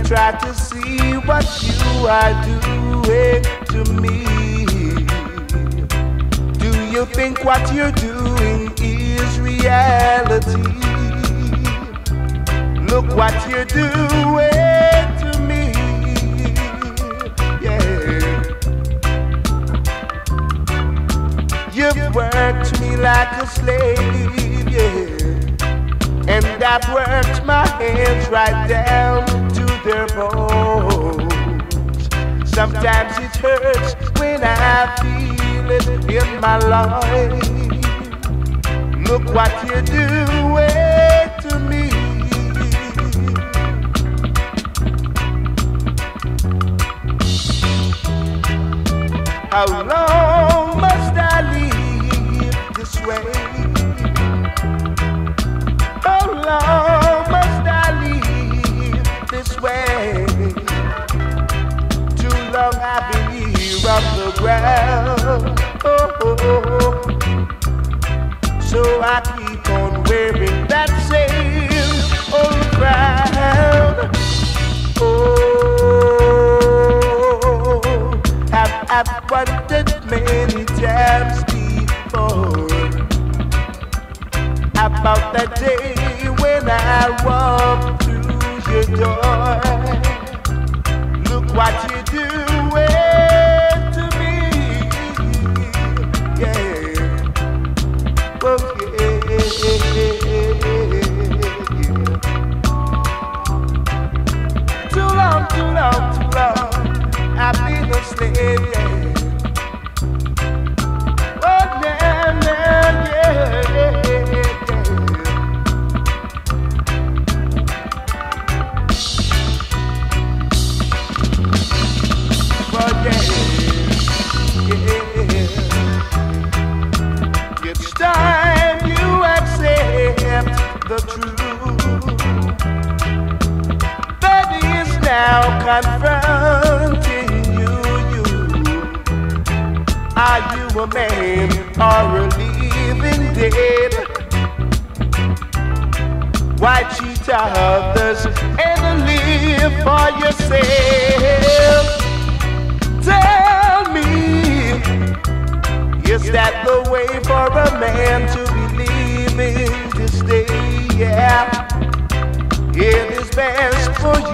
try to see what you are doing to me. Do you think what you're doing is reality? Look what you're doing to me. Yeah. You've worked me like a slave, yeah. And I've worked my hands right down to their bones. Sometimes it hurts when I feel it in my life. Look what you're doing to me. How long must I live this way? How long must I live this way? Too long I've been here on the ground. So I keep on wearing that same old crown. I've wondered many times before about that day when I walk through your door. Look what you're doing to me, yeah. Oh yeah, yeah. Too long, too long, too long. I've been a slave, yeah. Oh, yeah, yeah, yeah, yeah. Oh, yeah, yeah. It's time you accept the truth that is now confronting. Are you a man or a living dead? Why cheat others and live for yourself? Tell me, is that the way for a man to be living this day? Yeah, it is best for